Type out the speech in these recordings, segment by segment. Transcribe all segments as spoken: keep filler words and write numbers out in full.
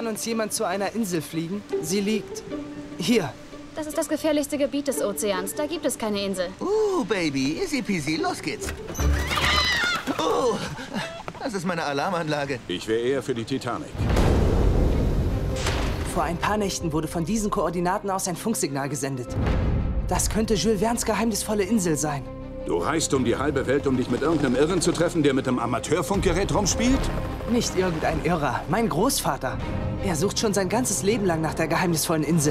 kann uns jemand zu einer Insel fliegen? Sie liegt hier. Das ist das gefährlichste Gebiet des Ozeans. Da gibt es keine Insel. Uh, Baby, easy peasy, los geht's. Oh, das ist meine Alarmanlage. Ich wäre eher für die Titanic. Vor ein paar Nächten wurde von diesen Koordinaten aus ein Funksignal gesendet. Das könnte Jules Verne's geheimnisvolle Insel sein. Du reist um die halbe Welt, um dich mit irgendeinem Irren zu treffen, der mit einem Amateurfunkgerät rumspielt? Nicht irgendein Irrer, mein Großvater. Er sucht schon sein ganzes Leben lang nach der geheimnisvollen Insel.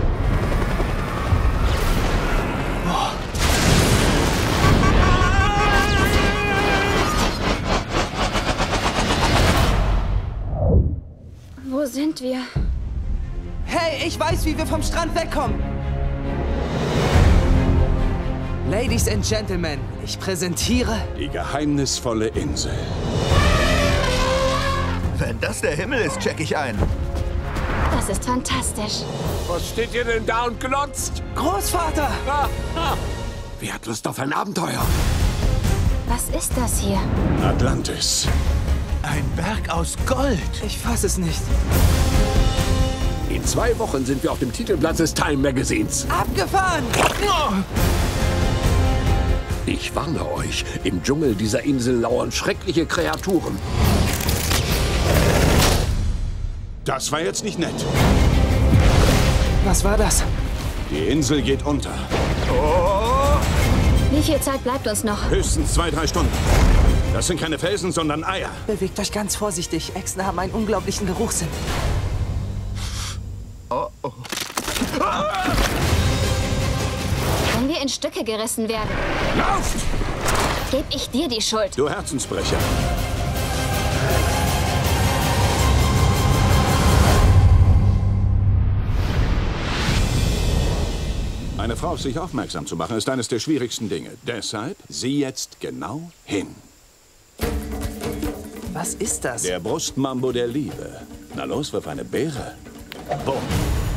Wo sind wir? Hey, ich weiß, wie wir vom Strand wegkommen. Ladies and Gentlemen, ich präsentiere... Die geheimnisvolle Insel. Wenn das der Himmel ist, check ich ein. Das ist fantastisch. Was steht ihr denn da und glotzt? Großvater! Ah, ah. Wer hat Lust auf ein Abenteuer? Was ist das hier? Atlantis. Ein Berg aus Gold. Ich fass es nicht. In zwei Wochen sind wir auf dem Titelblatt des Time Magazins. Abgefahren! Ich warne euch, im Dschungel dieser Insel lauern schreckliche Kreaturen. Das war jetzt nicht nett. Was war das? Die Insel geht unter. Wie viel Zeit bleibt uns noch? Höchstens zwei, drei Stunden. Das sind keine Felsen, sondern Eier. Bewegt euch ganz vorsichtig. Echsen haben einen unglaublichen Geruchssinn. Oh, oh. Wenn wir in Stücke gerissen werden, Lauft! geb ich dir die Schuld. Du Herzensbrecher. Eine Frau auf sich aufmerksam zu machen, ist eines der schwierigsten Dinge. Deshalb sieh jetzt genau hin. Was ist das? Der Brustmambo der Liebe. Na los, wirf eine Beere. Bumm.